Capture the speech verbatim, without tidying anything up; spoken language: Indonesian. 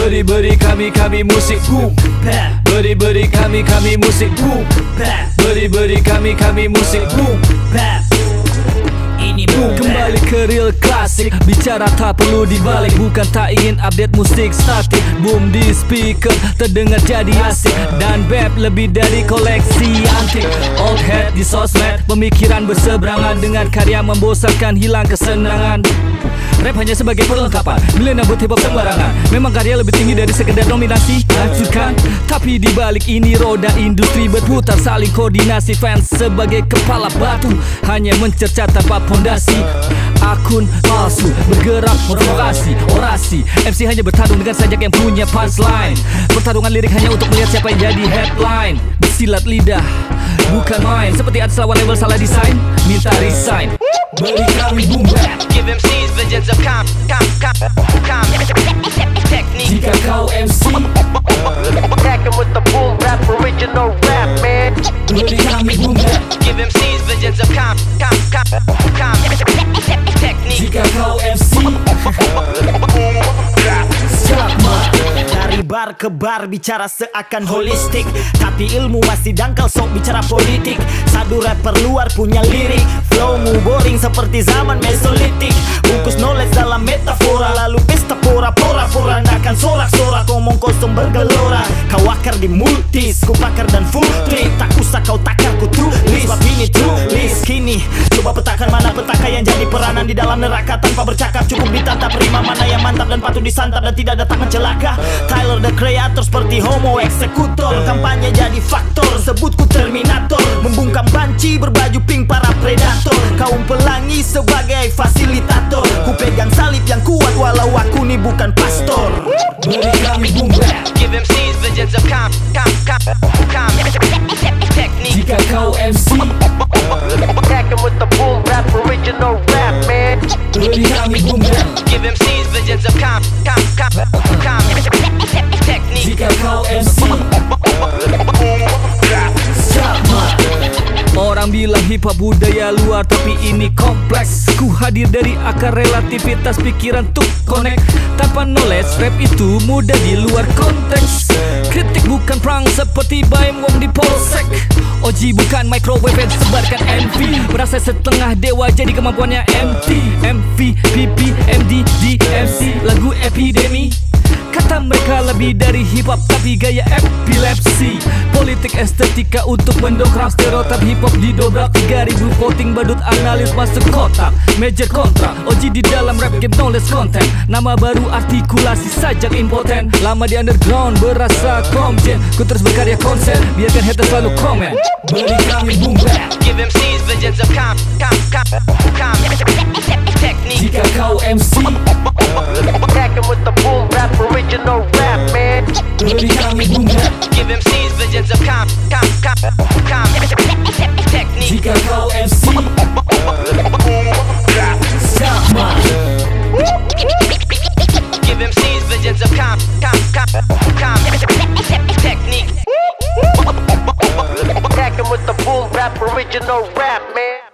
Beri-beri kami-kami musik boom bap. Beri-beri kami-kami musik boom bap. Beri-beri kami-kami musik boom bap. Ini boom, kembali ke real klasik. Bicara tak perlu dibalik, bukan tak ingin update musik statik. Boom di speaker, terdengar jadi asik. Dan bap lebih dari koleksi antik. Old head di sosmed, pemikiran berseberangan. Dengan karya membosankan, hilang kesenangan. Rap hanya sebagai perlengkapan, milenial buat hip hop sembarangan. Memang karya lebih tinggi dari sekedar dominasi, hancurkan. Tapi dibalik ini roda industri berputar, saling koordinasi. Fans sebagai kepala batu, hanya mencerca tanpa pondasi. Akun palsu, bergerak provokasi, orasi. M C hanya bertarung dengan sajak yang punya punchline. Pertarungan lirik hanya untuk melihat siapa yang jadi headline. Bersilat lidah, bukan main. Seperti ada lawan level salah desain, minta resign. Beri kami boom bap. Give M Cs visions of calm, calm, calm, calm technique. Jika kau M C, Cracking with the boom bap, original rap, man. beri kami boom bap. Give M Cs visions of calm, calm, calm, calm technique. Jika kau M C, sama. Dari bar ke bar bicara seakan holistik, tapi ilmu masih dangkal sok bicara politik. Sadu rapper luar punya lirik, flowmu boring seperti zaman mesolitik. Bungkus knowledge dalam metafora, lalu pesta pora-pora. Porandakan sorak-sorak, ngomong kosong bergelora. Kau akar di multis, ku pakar dan full trick. Tak usah kau takar, ku tulis, sebab ini tulis. Kini, coba petakan mana petaka yang jadi peranan di dalam neraka. Tanpa bercakap cukup ditatap, rima mana yang mantap dan patut disantap dan tidak ada tangan celaka. Tyler the Creator seperti homo eksekutor. Kampanye jadi faktor, sebutku Terminator. Membungkam banci berbaju pink para predator. Kaum pelangi sebagai fasilitator. Ku pegang salib yang kuat walau aku ni bukan pastor. Beri kami boom bap. Give M Cs visions of calm, calm, calm, calm technique. Jika kau M C, Cracking with the boom bap, original rap, man. beri kami boom bap. Give M Cs visions of calm, calm, calm, calm technique. Jika kau M C, sama. Orang bilang hip hop budaya luar, tapi ini kompleks. Ku hadir dari akar relativitas pikiran tuh connect. Tanpa knowledge, rap itu mudah di luar konteks. Kritik bukan perang seperti Baim Wong di Polsek. O G bukan microwave yang sebarkan M V. Merasa setengah dewa jadi kemampuannya M T. M V, P P, M D, D M C, lagu epidemi. Kata mereka lebih dari hip hop tapi gaya epilepsi. Politik estetika untuk mendongkrak stereotip hip hop didobrak. Tiga ribu voting badut analis masuk kotak. Major kontra, O G di dalam rap game knowledge content. Nama baru artikulasi sajak impoten. Lama di underground berasa komjen. Ku terus berkarya konsen, biarkan haters selalu komen. Beri kami boom bap. Give M Cs visions of calm, calm, calm, calm technique. Jika kau M C, Cracking with the boom bap, original rap, man. beri kami boom bap. Give M Cs visions of calm, calm, calm, calm technique. Jika kau M C, sama. Give M Cs visions of calm, calm, calm, calm technique. Cracking with the boom bap, original rap, man.